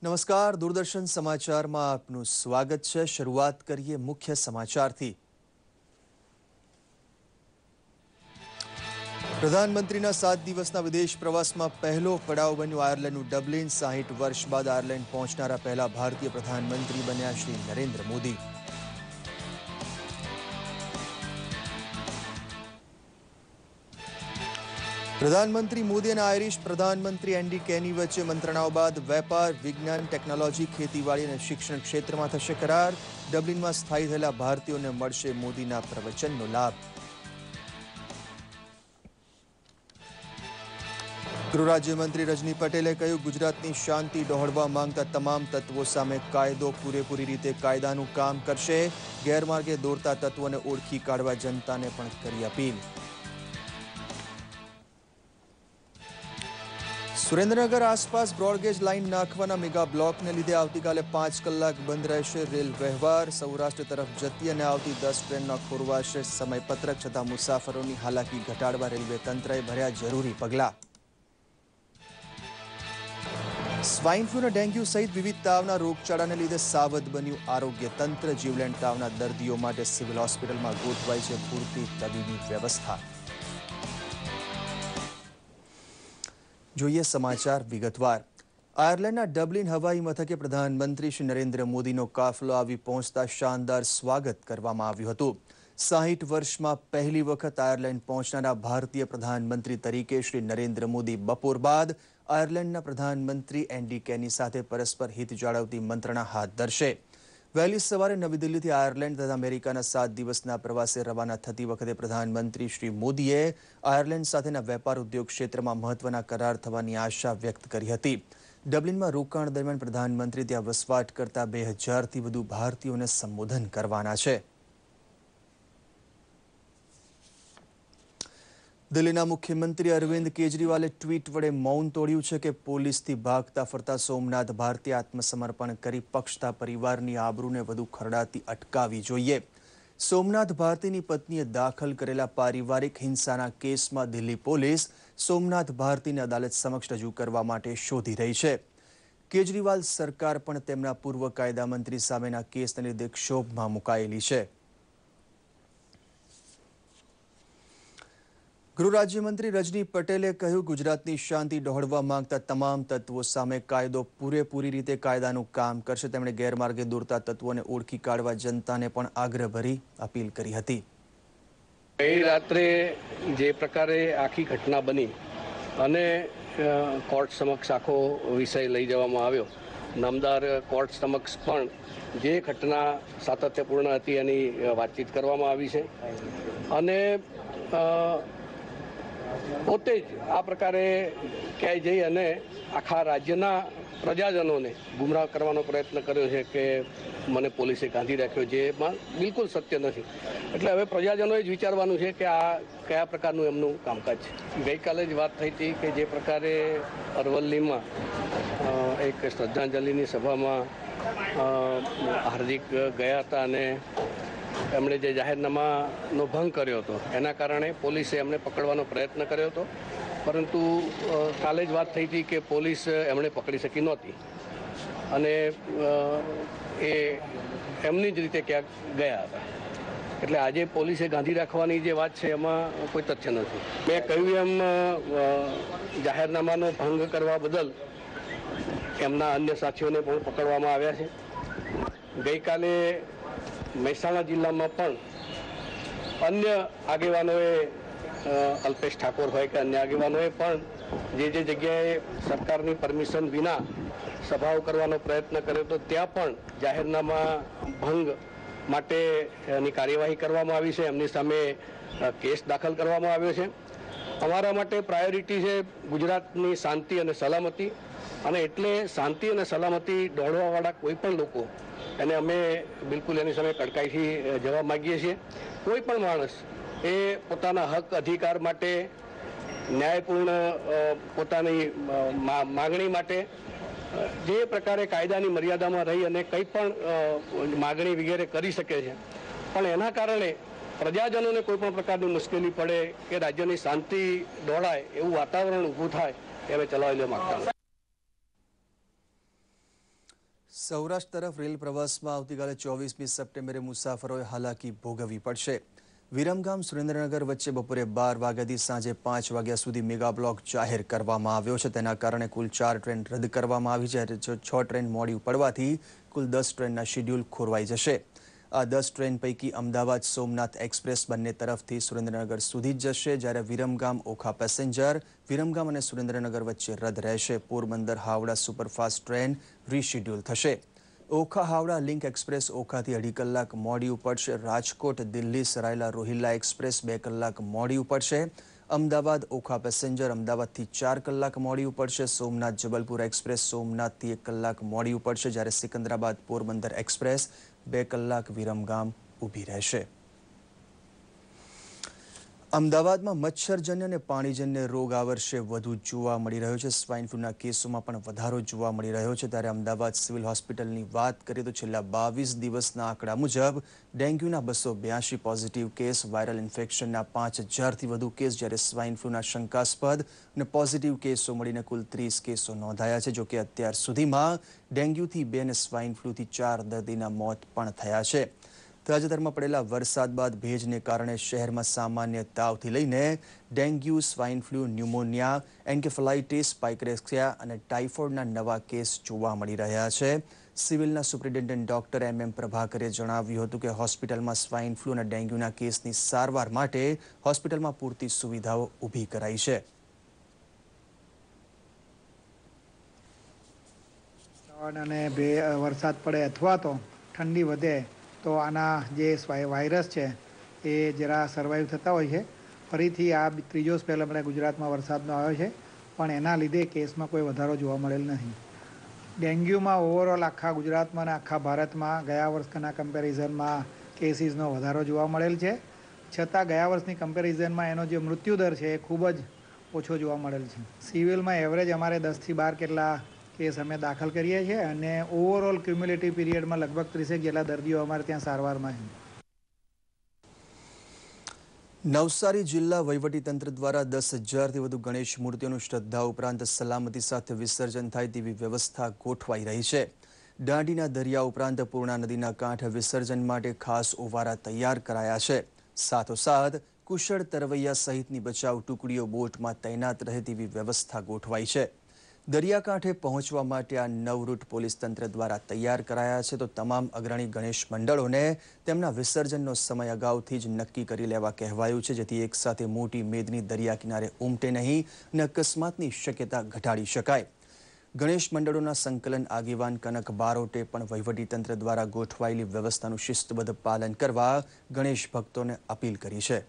નમસ્કાર, દૂરદર્શન સમાચારમાં આપનું સ્વાગત છે। શરૂઆત કરીએ મુખ્ય સમાચારથી। પ્રધાનમંત્રીના 7 દિવસના વિદેશ પ્રવાસમાં પહેલો પડાવ બન્યો આયર્લેન્ડનું ડબલિન। 60 વર્ષ બાદ આયર્લેન્ડ પહોંચનારા પહેલા ભારતીય પ્રધાનમંત્રી બન્યા શ્રી નરેન્દ્ર મોદી। प्रधानमंत्री मोदी और आयरिश प्रधानमंत्री एंडी केनी वच्चे मंत्रणाओं बाद वेपार, विज्ञान, टेक्नोलॉजी, खेतीवाड़ी और शिक्षण क्षेत्र में थशे करार। डबलिन में स्थायी थयेला भारतीयों ने मळशे मोदीना प्रवचननो लाभ। गृह राज्यमंत्री रजनी पटेले कह्युं, गुजरातनी शांति डहोळवा मांगता तमाम तत्वों सामे कायदो पूरेपूरी रीते कायदानुं काम करशे। गैरमार्गे दौरता तत्वोने ओळखी काढवा जनताने पण करी अपील। सुरेन्द्रनगर आसपास ब्रॉडगेज लाइन नाखवाना मेगा ब्लॉक ने लीधे आवतीकाले 5 कलाक बंद रहेशे रेल व्यवहार। सौराष्ट्र तरफ जती अने आवती 10 ट्रेनों खोरवाशे समयपत्रक। छतां मुसाफरोनी हालाकी घटाडवा रेलवे तंत्रए भर्या जरूरी पगलां। स्वाइन फ्लू और डेंग्यू सहित विविध तावना रोगचाळाने लीधे सावध बन्युं आरोग्य तंत्र। जीवलेण तावना दर्दीओ माटे सिविल होस्पिटलमां गोठवाई छे पूरती तबीबी व्यवस्था। જોઈએ સમાચાર વિગતવાર। આયર્લેન્ડના ડબલિન હવાઈ મથકે પ્રધાનમંત્રી શ્રી નરેન્દ્ર મોદીનો કાફલો આવી પહોંચતા શાનદાર સ્વાગત કરવામાં આવ્યું હતું। 60 વર્ષમાં પહેલી વખત આયર્લેન્ડ પહોંચનારા ભારતીય પ્રધાનમંત્રી તરીકે શ્રી નરેન્દ્ર મોદી બપોર બાદ આયર્લેન્ડના પ્રધાનમંત્રી એન્ડી કેની સાથે પરસ્પર હિત જાળવતી મંત્રણા હાથ ધરશે। વહેલી સવારે નવી દિલ્હીથી આયર્લેન્ડ તથા અમેરિકાના 7 દિવસના પ્રવાસે રવાના થતી વખતે પ્રધાનમંત્રી શ્રી મોદીએ આયર્લેન્ડ સાથેના વેપાર ઉદ્યોગ ક્ષેત્રમાં મહત્વના કરાર થવાની આશા વ્યક્ત કરી હતી। ડબલિનમાં રોકાણ દરમિયાન પ્રધાનમંત્રી ત્યાં વસવાટ કરતા 2000થી વધુ ભારતીયોને સંબોધન કરવાના છે। દિલ્હીના મુખ્યમંત્રી અરવિંદ કેજરીવાલે ટ્વીટ વડે મૌન તોડ્યું છે કે પોલીસથી ભાગતા ફરતા સોમનાથ ભારતીએ આત્મસમર્પણ કરી પક્ષતા પરિવારની આબરૂને વધુ ખરડાતી અટકાવી જોઈએ। સોમનાથ ભારતીની પત્નીએ દાખલ કરેલા પારિવારિક હિંસાના કેસમાં દિલ્હી પોલીસ સોમનાથ ભારતીને અદાલત સમક્ષ રજૂ કરવા માટે શોધી રહી છે। કેજરીવાલ સરકાર પણ તેમના પૂર્વ કાયદા મંત્રી સામેના કેસને લીધે ક્ષોભમાં મુકાયેલી છે। गृह राज्यमंत्री रजनी पटेले કહ્યું, ગુજરાતની શાંતિ ડહોળવા માંગતા તમામ તત્વો સામે કાયદો પૂરેપૂરી રીતે કાયદાનું કામ કરશે। તેમણે ગેરમાર્ગે દોરતા તત્વોને ઓળખી કાઢવા જનતાને પણ આગ્રહભરી અપીલ કરી હતી। ગઈ રાત્રે જે પ્રકારે આખી ઘટના બની અને કોર્ટ સમક્ષ આખો વિષય લઈ જવામાં આવ્યો, નામદાર કોર્ટ સમક્ષ પણ જે ઘટના સાતત્યપૂર્ણ હતી એની વાતચીત કરવામાં આવી છે અને પોતે જ આ પ્રકારે ક્યાંય જઈ અને આખા રાજ્યના પ્રજાજનોને ગુમરાહ કરવાનો પ્રયત્ન કર્યો છે કે મને પોલીસે ગાંધી રાખ્યો, જેમાં બિલકુલ સત્ય નથી। એટલે હવે પ્રજાજનોએ જ વિચારવાનું છે કે આ કયા પ્રકારનું એમનું કામકાજ છે। ગઈકાલે જ વાત થઈ હતી કે જે પ્રકારે અરવલ્લીમાં એક શ્રદ્ધાંજલિની સભામાં હાર્દિક ગયા હતા અને એમણે જે જાહેરનામાનો ભંગ કર્યો હતો એના કારણે પોલીસે એમને પકડવાનો પ્રયત્ન કર્યો હતો, પરંતુ કાલે જ વાત થઈ હતી કે પોલીસ એમણે પકડી શકી નહોતી અને એ એમની જ રીતે ક્યાંક ગયા હતા। એટલે આજે પોલીસે ગાંધી રાખવાની જે વાત છે એમાં કોઈ તથ્ય નથી। મેં કહ્યું એમ જાહેરનામાનો ભંગ કરવા બદલ એમના અન્ય સાથીઓને પણ પકડવામાં આવ્યા છે। ગઈકાલે મહેસાણા જિલ્લામાં પણ અન્ય આગેવાનોએ અલ્પેશ ઠાકોર હોય કે અન્ય આગેવાનોએ પણ જે જગ્યાએ સરકારની પરમિશન વિના સભાઓ કરવાનો પ્રયત્ન કર્યો તો ત્યાં પણ જાહેરનામા ભંગ માટેની કાર્યવાહી કરવામાં આવી છે। એમની સામે કેસ દાખલ કરવામાં આવ્યો છે। અમારા માટે પ્રાયોરિટી છે ગુજરાતની શાંતિ અને સલામતી, અને એટલે શાંતિ અને સલામતી દોડવાવાળા કોઈ પણ લોકો એને અમે બિલકુલ એની સામે કડકાઈથી જવાબ માગીએ છીએ। કોઈ પણ માણસ એ પોતાના હક અધિકાર માટે ન્યાયપૂર્ણ પોતાની માગણી માટે જે પ્રકારે કાયદાની મર્યાદામાં રહી અને કંઈ પણ માગણી વગેરે કરી શકે છે, પણ એના કારણે પ્રજાજનોને કોઈ પણ પ્રકારની મુશ્કેલી પડે કે રાજ્યની શાંતિ દોડાય એવું વાતાવરણ ઊભું થાય એ અમે ચલાવી લેવા માગતા નથી। સૌરાષ્ટ્ર તરફ રેલ પ્રવાસમાં આવતીકાલે 24મી સપ્ટેમ્બરે મુસાફરોએ હાલાકી ભોગવવી પડશે. વિરમગામ સુરેન્દ્રનગર વચ્ચે બપોરે 12 વાગ્યાથી સાંજે 5 વાગ્યા સુધી મેગા બ્લોક જાહેર કરવામાં આવ્યો છે. તેના કારણે કુલ 4 ટ્રેન રદ કરવામાં આવી છે, જ્યારે 6 ટ્રેન મોડી પડવાથી કુલ 10 ટ્રેનના શેડ્યુલ ખોરવાઈ જશે. આ 10 ટ્રેન પૈકી અમદાવાદ સોમનાથ એક્સપ્રેસ બંને તરફથી સુરેન્દ્રનગર સુધી જ જશે, જ્યારે વિરમગામ ઓખા પેસેન્જર વિરમગામ અને સુરેન્દ્રનગર વચ્ચે રદ રહેશે. Porbandar Howrah superfast train reschedule થશે. ઓખા હાવડા લિંક એક્સપ્રેસ ઓખાથી 2.5 કલાક મોડી ઉપડશે. રાજકોટ દિલ્હી સરાયલા રોહિલ્લા એક્સપ્રેસ 2 કલાક મોડી ઉપડશે. અમદાવાદ ઓખા પેસેન્જર અમદાવાદથી 4 કલાક મોડી ઉપડશે. સોમનાથ જબલપુર એક્સપ્રેસ સોમનાથથી 1 કલાક મોડી ઉપડશે, જ્યારે સિકંદરાબાદ પોરબંદર એક્સપ્રેસ 2 કલાક વિરમગામ ઊભી રહેશે. અમદાવાદમાં મચ્છરજન્ય અને પાણીજન્ય રોગ આ વર્ષે વધુ જોવા મળી રહ્યો છે. સ્વાઇન ફ્લૂના કેસોમાં પણ વધારો જોવા મળી રહ્યો છે. ત્યારે અમદાવાદ સિવિલ હોસ્પિટલની વાત કરીએ તો છેલ્લા 22 દિવસના આંકડા મુજબ ડેન્ગ્યુના 282 પોઝિટિવ કેસ, વાયરલ ઇન્ફેક્શનના 5000થી વધુ કેસ, જ્યારે સ્વાઇન ફ્લૂના શંકાસ્પદ અને પોઝિટિવ કેસો મળીને કુલ 30 કેસો નોંધાયા છે. જોકે અત્યાર સુધીમાં ડેન્ગ્યુથી 2 અને સ્વાઇન ફ્લૂથી 4 દર્દીના મોત પણ થયા છે. તાજેતરમાં પડેલા વરસાદ બાદ ભેજને કારણે શહેરમાં સામાન્ય તાવથી લઈને dengue, swine flu, pneumonia, encephalitis, પાઇક્રેસિયા અને ટાઇફોઇડના નવા કેસ જોવા મળી રહ્યા છે. સિવિલના સુપ્રિન્ટેન્ડન્ટ ડોક્ટર MM પ્રભાકરે જણાવ્યું હતું કે હોસ્પિટલમાં સ્વાઇન ફ્લૂ અને ડેન્ગ્યુના કેસની સારવાર માટે હોસ્પિટલમાં પૂરતી સુવિધાઓ ઊભી કરાઈ છે. અને વરસાદ પડે અથવા તો ઠંડી વધે તો આના જે વાયરસ છે એ જરા સર્વાઈવ થતા હોય છે. ફરીથી આ ત્રીજો સ્પેલ આપણે ગુજરાતમાં વરસાદનો આવ્યો છે, પણ એના લીધે કેસમાં કોઈ વધારો જોવા મળેલ નથી. ડેન્ગ્યુમાં ઓવરઓલ આખા ગુજરાતમાં અને આખા ભારતમાં ગયા વર્ષના કમ્પેરિઝનમાં કેસીસનો વધારો જોવા મળેલ છે. છતાં ગયા વર્ષની કમ્પેરિઝનમાં એનો જે મૃત્યુદર છે એ ખૂબ જ ઓછો જોવા મળેલ છે. સિવિલમાં એવરેજ અમારે 10થી 12 કેટલા કેસ અમે દાખલ કરીએ છીએ અને ઓવરઓલ ક્યુમ્યુલેટિવ પીરિયડમાં લગભગ 30 જેટલા દર્દીઓ અમારે ત્યાં સારવારમાં છે. નવસારી જિલ્લા વહીવટીતંત્ર દ્વારા 10,000થી વધુ ગણેશ મૂર્તિઓનું શ્રદ્ધા ઉપરાંત સલામતી સાથે વિસર્જન થાય તેવી વ્યવસ્થા ગોઠવાઈ રહી છે. દાંડીના દરિયા ઉપરાંત પૂર્ણા નદીના કાંઠે વિસર્જન માટે ખાસ ઓવારા તૈયાર કરાયા છે. સાથોસાથ કુશળ તરવૈયા સહિતની બચાવ ટુકડીઓ બોટમાં તૈનાત રહે તેવી વ્યવસ્થા ગોઠવાઈ છે. દરિયાકાંઠે પહોંચવા માટે આ 9 રૂટ પોલીસ તંત્ર દ્વારા તૈયાર કરાયા છે. તો તમામ અગ્રણી ગણેશ મંડળોને તેમના વિસર્જનનો સમય અગાઉથી જ નક્કી કરી લેવા કહેવાયું છે, જેથી એકસાથે મોટી મેદની દરિયા કિનારે ઉમટે નહીં અને અકસ્માતની શક્યતા ઘટાડી શકાય. ગણેશ મંડળોના સંકલન આગેવાન કનક બારોટે પણ વહીવટીતંત્ર દ્વારા ગોઠવાયેલી વ્યવસ્થાનું શિસ્તબદ્ધ પાલન કરવા ગણેશ ભક્તોને અપીલ કરી છે.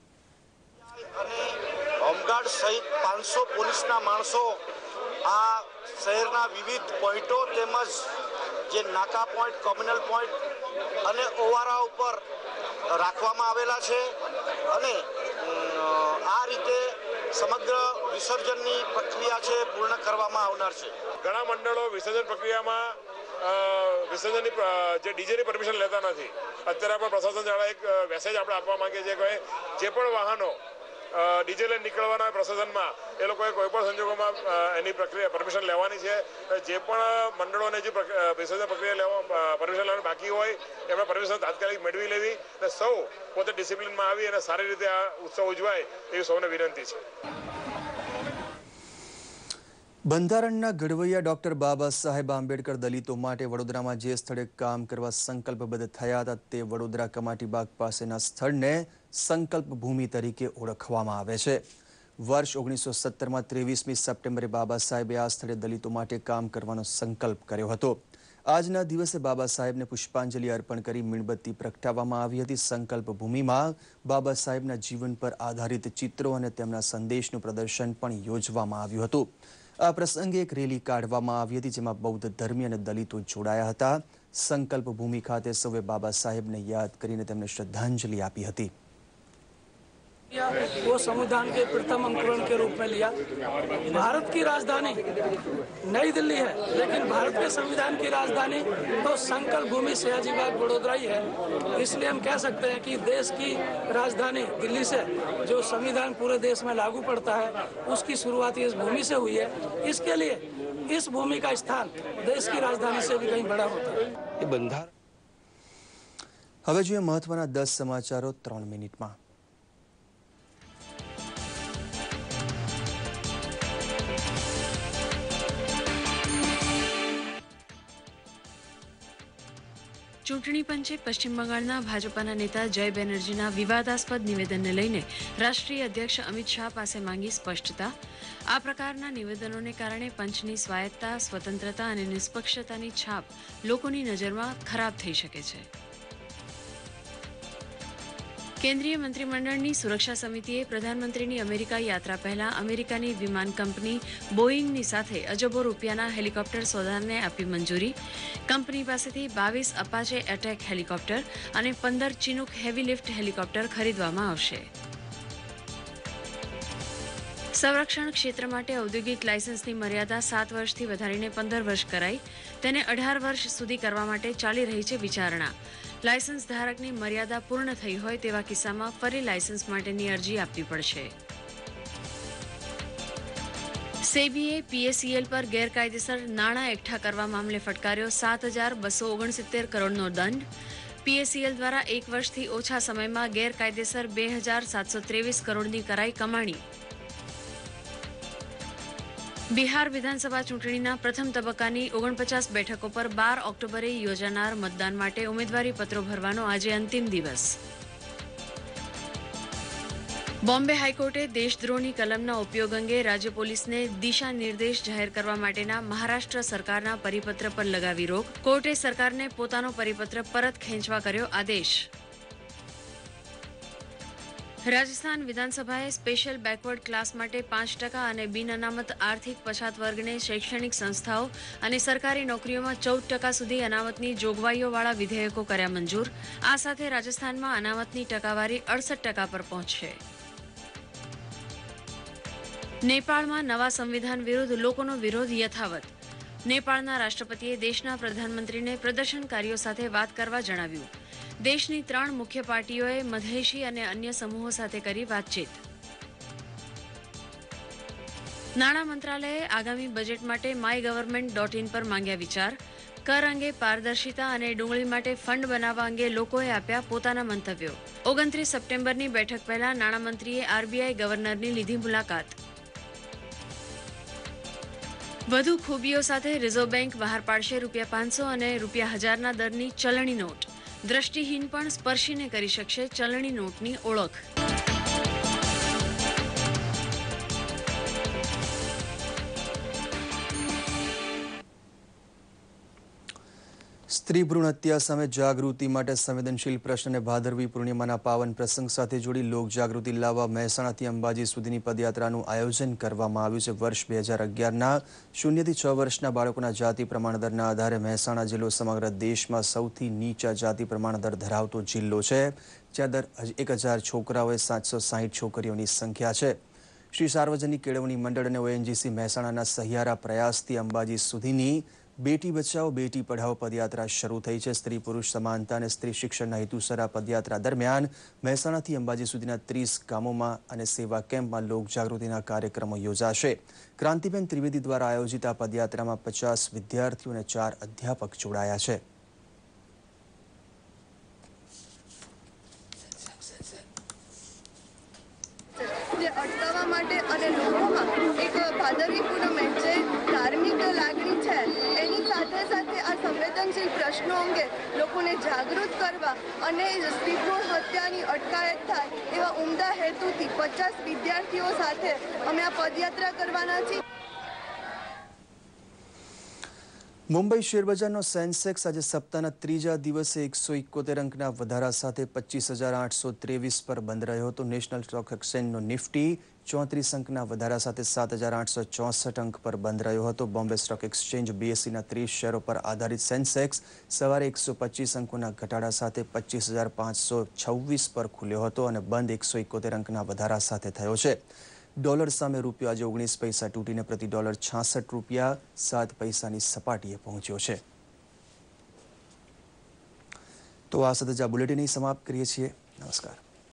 હોમગાર્ડ સહિત 500 પોલીસના માણસો આ શહેરના વિવિધ પોઈન્ટો તેમજ જે નાકા પોઈન્ટ, કોમ્યુનલ પોઈન્ટ અને ઓવારા ઉપર રાખવામાં આવેલા છે અને આ રીતે સમગ્ર વિસર્જનની પ્રક્રિયા છે પૂર્ણ કરવામાં આવનાર છે. ઘણા મંડળો વિસર્જન પ્રક્રિયામાં વિસર્જનની જે ડીજેની પરમિશન લેતા નથી. અત્યારે પણ પ્રશાસન દ્વારા એક મેસેજ આપણે આપવા માંગીએ છીએ કે જે પણ વાહનો ડીજે લઈને નીકળવાના પ્રશાસનમાં એ લોકોએ કોઈ પણ સંજોગોમાં એની પ્રક્રિયા પરમિશન લેવાની છે. જે પણ મંડળોને જે વિસર્જન પ્રક્રિયા લેવા પરમિશન લેવાની બાકી હોય એમણે પરમિશન તાત્કાલિક મેળવી લેવી અને સૌ પોતે ડિસિપ્લિનમાં આવી અને સારી રીતે આ ઉત્સવ ઉજવાય એવી સૌને વિનંતી છે. બંધારણના ઘડવૈયા ડોક્ટર બાબા સાહેબ આંબેડકર દલિતો માટે વડોદરામાં જે સ્થળે કામ કરવા સંકલ્પબદ્ધ થયા હતા તે વડોદરા કમાટીબાગ પાસેના સ્થળને સંકલ્પ ભૂમિ તરીકે ઓળખવામાં આવે છે. વર્ષ 1917માં 23મી સપ્ટેમ્બરે બાબા સાહેબે આ સ્થળે દલિતો માટે કામ કરવાનો સંકલ્પ કર્યો હતો. આજના દિવસે બાબા સાહેબને પુષ્પાંજલિ અર્પણ કરી મીણબત્તી પ્રગટાવવામાં આવી હતી. સંકલ્પ ભૂમિમાં બાબા સાહેબના જીવન પર આધારિત ચિત્રો અને તેમના સંદેશનું પ્રદર્શન પણ યોજવામાં આવ્યું હતું. આ પ્રસંગે એક રેલી કાઢવામાં આવી હતી, જેમાં બૌદ્ધ ધર્મી અને દલિતો જોડાયા હતા. સંકલ્પ ભૂમિ ખાતે સૌએ બાબા સાહેબને યાદ કરીને તેમને શ્રદ્ધાંજલિ આપી હતી. वो संविधान के प्रथम अंकुरण के रूप में लिया। भारत की राजधानी नई दिल्ली है, लेकिन भारत के संविधान की राजधानी तो संकल्प भूमि सयाजीबाग वडोदरा ही है। इसलिए हम कह सकते हैं कि देश की राजधानी दिल्ली से जो संविधान पूरे देश में लागू पड़ता है, उसकी शुरुआत इस भूमि से हुई है। इसके लिए इस भूमि का स्थान देश की राजधानी से भी कहीं बड़ा होता है। ये બંધારણ હવે જોઈએ મહત્વના 10 સમાચારો 3 મિનિટમાં। ચૂંટણી પંચે પશ્ચિમ બંગાળના ભાજપાના નેતા જય બેનર્જીના વિવાદાસ્પદ નિવેદનને લઈને રાષ્ટ્રીય અધ્યક્ષ અમિત શાહ પાસે માંગી સ્પષ્ટતા। આ પ્રકારના નિવેદનોને કારણે પંચની સ્વાયત્તતા, સ્વતંત્રતા અને નિષ્પક્ષતાની છાપ લોકોની નજરમાં ખરાબ થઈ શકે છે। કેન્દ્રીય મંત્રીમંડળની સુરક્ષા સમિતિએ પ્રધાનમંત્રીની અમેરિકા યાત્રા પહેલા અમેરિકાની વિમાન કંપની બોઇંગની સાથે અજબો રૂપિયાના હેલિકોપ્ટર સોદાને આપી મંજૂરી। કંપની પાસેથી 22 અપાચે એટેક હેલિકોપ્ટર અને 15 ચિનુક હેવી લિફ્ટ હેલિકોપ્ટર ખરીદવામાં આવશે। સંરક્ષણ ક્ષેત્ર માટે ઔદ્યોગિક લાયસન્સની મર્યાદા 7 વર્ષથી વધારીને 15 વર્ષ કરાઈ। તેને 18 વર્ષ સુધી કરવા માટે ચાલી રહી છે વિચારણા। લાયસન્સ ધારકની મર્યાદા પૂર્ણ થઈ હોય તેવા કિસ્સામાં ફરી લાયસન્સ માટેની અરજી આપવી પડશે। સેબીએ પીએસીએલ પર ગેરકાયદેસર નાણાં એકઠા કરવા મામલે ફટકાર્યો 7,269 કરોડનો દંડ। પીએસીએલ દ્વારા 1 વર્ષથી ઓછા સમયમાં ગેરકાયદેસર 2,723 કરોડની કરાઈ કમાણી। બિહાર વિધાનસભા ચૂંટણીના પ્રથમ તબક્કાની 49 બેઠકો પર 12 ઓક્ટોબરે યોજાનાર મતદાન માટે ઉમેદવારી પત્રો ભરવાનો આજે અંતિમ દિવસ। બોમ્બે હાઈકોર્ટે દેશદ્રોહની કલમના ઉપયોગ અંગે રાજ્ય પોલીસને દિશા નિર્દેશ જાહેર કરવા માટેના મહારાષ્ટ્ર સરકારના પરિપત્ર પર લગાવી રોક। કોર્ટે સરકારને પોતાનો પરિપત્ર પરત ખેંચવા કર્યો આદેશ। રાજસ્થાન વિધાનસભાએ સ્પેશિયલ બેકવર્ડ ક્લાસ માટે 5% અને બિન અનામત આર્થિક પછાત વર્ગને શૈક્ષણિક સંસ્થાઓ અને સરકારી નોકરીઓમાં 14% સુધી અનામતની જોગવાઈઓવાળા વિધેયકો કર્યા મંજૂર। આ સાથે રાજસ્થાનમાં અનામતની ટકાવારી 68% પર પહોંચશે। નેપાળમાં નવા સંવિધાન વિરુદ્ધ લોકોનો વિરોધ યથાવત। નેપાળના રાષ્ટ્રપતિએ દેશના પ્રધાનમંત્રીને પ્રદર્શનકારીઓ સાથે વાત કરવા જણાવ્યું। દેશની 3 મુખ્ય પાર્ટીઓએ મધેશી અને અન્ય સમૂહો સાથે કરી વાતચીત। નાણાં મંત્રાલયે આગામી બજેટ માટે mygovernment.in પર માંગ્યા વિચાર। કર અંગે પારદર્શિતા અને ડુંગળી માટે ફંડ બનાવવા અંગે લોકોએ આપ્યા પોતાના મંતવ્યો। 29 સપ્ટેમ્બરની બેઠક પહેલા નાણામંત્રીએ આરબીઆઈ ગવર્નરની લીધી મુલાકાત। વધુ ખૂબીઓ સાથે રિઝર્વ બેંક બહાર પાડશે ₹500 અને ₹1000ના દરની ચલણી નોટ। દ્રષ્ટિહીન પણ સ્પર્શીને કરી શકશે ચલણી નોટની ઓળખ। સ્ત્રી ભ્રૂણ હત્યા સામે જાગૃતિ માટે સંવેદનશીલ પ્રશ્નને ભાદરવી પૂર્ણિમાના પાવન પ્રસંગ સાથે જોડી લોક જાગૃતિ લાવવા મહેસાણાથી અંબાજી સુધીની પદયાત્રાનું આયોજન કરવામાં આવ્યું છે। વર્ષ 2011ના 0 થી 6 વર્ષના બાળકોના જાતિ પ્રમાણદરના આધારે મહેસાણા જિલ્લો સમગ્ર દેશમાં સૌથી નીચા જાતિ પ્રમાણદર ધરાવતો જિલ્લો છે, જ્યાં દર 1000 છોકરાઓએ 760 છોકરીઓની સંખ્યા છે। શ્રી સાર્વજનિક કેળવણી મંડળ અને ઓએનજીસી મહેસાણાના સહિયારા પ્રયાસથી અંબાજી સુધીની બેટી બચાવો બેટી પઢાઓ પદયાત્રા શરૂ થઈ છે। સ્ત્રી પુરુષ સમાનતા અને સ્ત્રી શિક્ષણના હેતુસર આ પદયાત્રા દરમિયાન મહેસાણાથી અંબાજી સુધીના 30 ગામોમાં અને સેવા કેમ્પમાં લોક જાગૃતિના કાર્યક્રમો યોજાશે। ક્રાંતિબેન ત્રિવેદી દ્વારા આયોજિત આ પદયાત્રામાં 50 વિદ્યાર્થીઓ અને 4 અધ્યાપક જોડાયા છે। અટકાવવા માટે અને લોકોમાં એક ભાદરવી પૂનમે જે ધાર્મિક લાગણી છે એની સાથે સાથે આ સંવેદનશીલ પ્રશ્નો અંગે લોકોને જાગૃત કરવા અને સ્ત્રી ભ્રૂણ હત્યાની અટકાયત થાય એવા ઉમદા હેતુથી 50 વિદ્યાર્થીઓ સાથે અમે આ પદયાત્રા કરવાના છીએ। મુંબઈ શેરબજારનો સેન્સેક્સ આજે સપ્તાહના ત્રીજા દિવસે 171 અંકના વધારા સાથે 25,823 પર બંધ રહ્યો હતો. નેશનલ સ્ટોક એક્સચેન્જનો નિફ્ટી 34 અંકના વધારા સાથે 7,864 અંક પર બંધ રહ્યો હતો. બોમ્બે સ્ટોક એક્સચેન્જ BSEના 30 શેરો પર આધારિત સેન્સેક્સ સવારે 125 અંકોના ઘટાડા સાથે 25,526 પર ખુલ્યો હતો અને બંધ 171 અંકના વધારા સાથે થયો છે. ડોલર સામે રૂપિયો આજે 19 પૈસા તૂટીને પ્રતિ ડોલર 66 રૂપિયા 7 પૈસાની સપાટીએ પહોંચ્યો છે. તો આ સાથે જ આ બુલેટિન સમાપ્ત કરીએ છીએ. નમસ્કાર.